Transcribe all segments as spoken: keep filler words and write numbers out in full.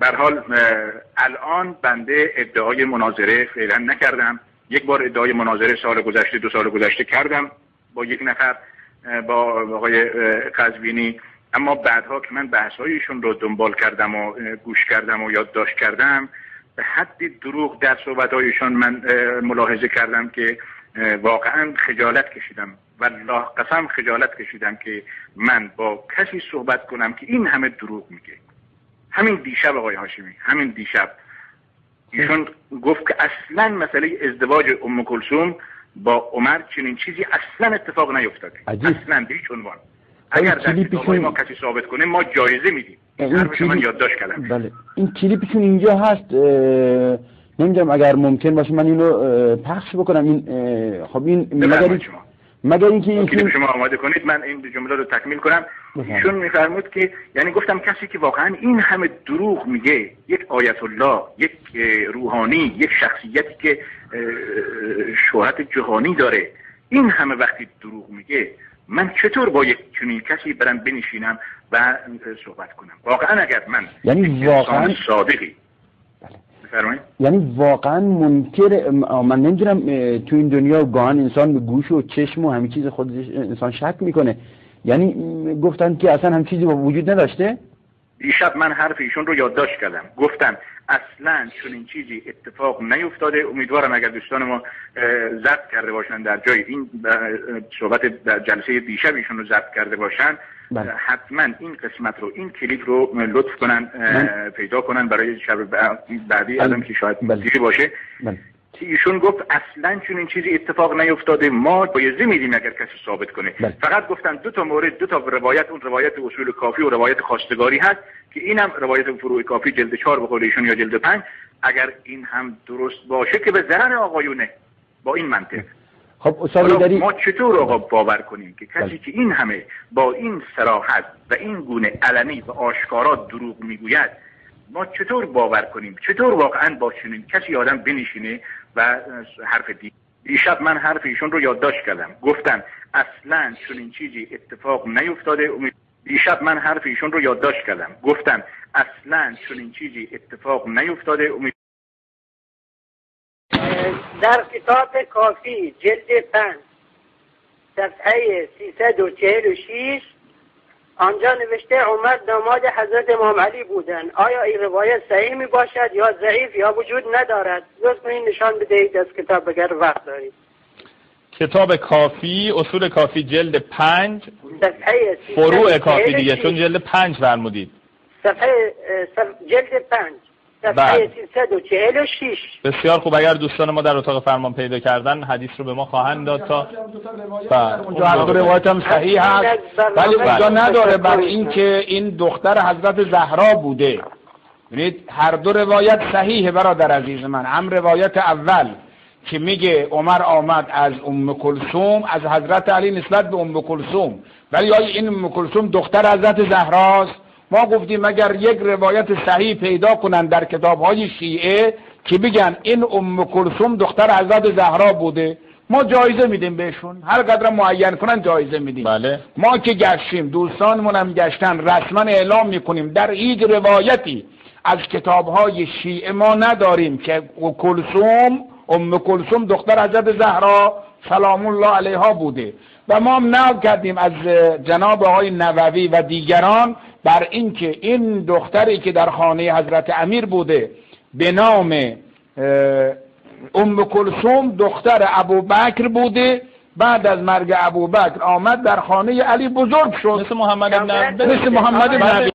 به هر حال الان بنده ادعای مناظره فعلا نکردم. یک بار ادعای مناظره سال گذشته دو سال گذشته کردم با یک نفر، با آقای قزوینی، اما بعدها که من بحث‌هایشون رو دنبال کردم و گوش کردم و یادداشت کردم، به حدی دروغ در صحبت‌هایشون من ملاحظه کردم که واقعا خجالت کشیدم، والله قسم خجالت کشیدم که من با کسی صحبت کنم که این همه دروغ میگه. همین دیشب آقای هاشمی، همین دیشب ایشون گفت که اصلا مسئله ازدواج ام کلثوم با عمر چنین چیزی اصلا اتفاق نیفتاده. اصلا به هیچ عنوان. اگر در کتابای ما کسی ثابت کنه ما جایزه میدیم. این کلیپ من یادداشت کردم. بله. این کلیپشون اینجا هست. نمیدونم اگر ممکن باشه من اینو پخش بکنم. این خب این مگر مگر اینکه این کلیپ شما آماده کنید من این جمله رو تکمیل کنم. ایشون میفرمود که یعنی گفتم کسی که واقعا این همه دروغ میگه، یک آیت الله، یک روحانی، یک شخصیتی که شهرت جهانی داره، این همه وقتی دروغ میگه، من چطور با یک چنین کسی برم بنشینم و صحبت کنم؟ واقعا اگر من یعنی واقعا صادقی بفرمایید، یعنی واقعا منکر، من نمیدونم تو این دنیا گاهن انسان به گوش و چشم و همه چیز خودش انسان شک میکنه. یعنی گفتن که اصلا هم چیزی وجود نداشته. دیشب من حرف ایشون رو یادداشت کردم، گفتم اصلا چنین چیزی اتفاق نیفتاده. امیدوارم اگر دوستان ما ضبط کرده باشن در جای این صحبت در جلسه دیشب ایشون رو ضبط کرده باشن، بله. حتما این قسمت رو، این کلیپ رو لطف کنن من... پیدا کنن برای شب بعدی ازم که شاید بله. دیگه باشه. بله. ایشون گفت اصلا چنین چیزی اتفاق نیفتاده، ما بایزه میدیم اگر کسی ثابت کنه. بله. فقط گفتن دو تا مورد، دو تا روایت، اون روایت اصول کافی و روایت خواستگاری هست که اینم روایت فروع کافی جلد چهار بخوره ایشون یا جلد پنج، اگر این هم درست باشه که به ضرر آقایونه با این منطق. خب استاد داری ما چطور آقا باور کنیم که کسی بله. که این همه با این صراحت و این گونه علنی و آشکارا دروغ میگوید، ما چطور باور کنیم؟ چطور واقعا با چنین کسی آدم بنشینه و حرف دی دیشب من حرف ایشون رو یادداشت کردم، گفتم اصلا چنین چیزی اتفاق نیفتاده. دیشب من حرف ایشون رو یادداشت کردم، گفتم اصلا چنین چیزی اتفاق نیفتاده. امید در کتاب کافی جلد پنج صفحه سیصد و چهل و شش آنجا نوشته عمر داماد حضرت امام علی بودن. آیا این روایت صحیح می باشد یا ضعیف یا وجود ندارد؟ لطفاً نشان بدهید از کتاب اگر وقت دارید. کتاب کافی، اصول کافی جلد پنج صفحه فروع کافی دیگه، چون جلد پنج فرمودید. صفحه صف... جلد پنج صفحه سیصد و چهل و شش. بسیار خوب. اگر دوستان ما در اتاق فرمان پیدا کردن حدیث رو به ما خواهند داد تا اونجا هر دو روایت هم صحیح هست، ولی اونجا نداره بر این که این دختر حضرت زهرا بوده. ببینید هر دو روایت صحیحه برادر عزیز من. هم روایت اول که میگه عمر آمد از ام کلثوم، از حضرت علی نسبت به ام کلثوم، ولی آیا این ام کلثوم دختر حضرت زهراست؟ ما گفتیم اگر یک روایت صحیح پیدا کنن در کتاب‌های شیعه که بگن این ام کلثوم دختر حضرت زهرا بوده، ما جایزه میدیم بهشون، هر قدر معین کنن جایزه میدیم. بله. ما که گشتیم، دوستانمون هم گشتن، رسما اعلام میکنیم در هیچ روایتی از کتاب‌های شیعه ما نداریم که کلثوم ام کلثوم دختر حضرت زهرا سلام الله علیها بوده. و ما هم نقل کردیم از جناب آقای نووی و دیگران بر اینکه این دختری که در خانه حضرت امیر بوده به نام ام کلثوم دختر ابوبکر بوده، بعد از مرگ ابوبکر آمد در خانه علی بزرگ شد، مثل محمد ابن مثل محمد ابن.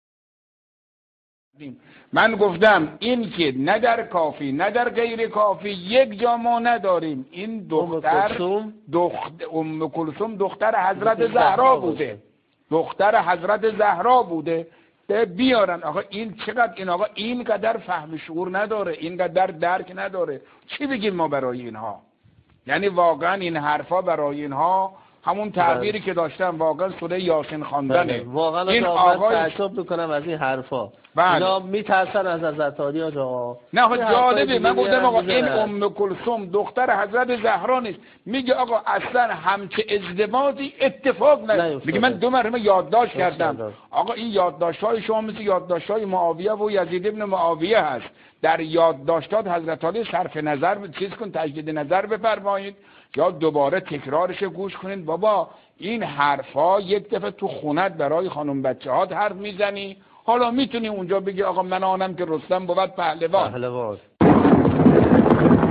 من گفتم این که نه در کافی نه در غیر کافی یک جا ما نداریم این دختر دخت ام کلثوم دختر حضرت زهرا بوده، دختر حضرت زهرا بوده. بیارن آقا این چقدر این آقا اینقدر فهم شعور نداره، اینقدر درک نداره، چی بگیم ما برای اینها؟ یعنی واقعا این حرفا برای اینها همون تعبیری که داشتن واقعا سوره یاسین خواندنه. واقعا این آقا آقای تعجب میکنم از این حرفا. بله. اینا میترسن از حضرت علی آقا. نه خب جالبه، من گفتم آقا این ام کلثوم دختر حضرت زهرا نیست، میگه آقا اصلا همچه ازدواجی اتفاق نه. میگه من دو مرتبه یادداشت کردم. آقا این یادداشت‌های شما مثل یادداشت‌های معاویه و یزید ابن معاویه هست. در یادداشتات حضرت علی صرف نظر چیز کن، تجدید نظر بفرمایید یا دوباره تکرارش گوش کنید. بابا این حرفا یک دفعه تو خونت برای خانم بچه‌هات حرف میزنی، حالا میتونی اونجا بگی آقا من آنم که رستم بود پهلوان. پهلوان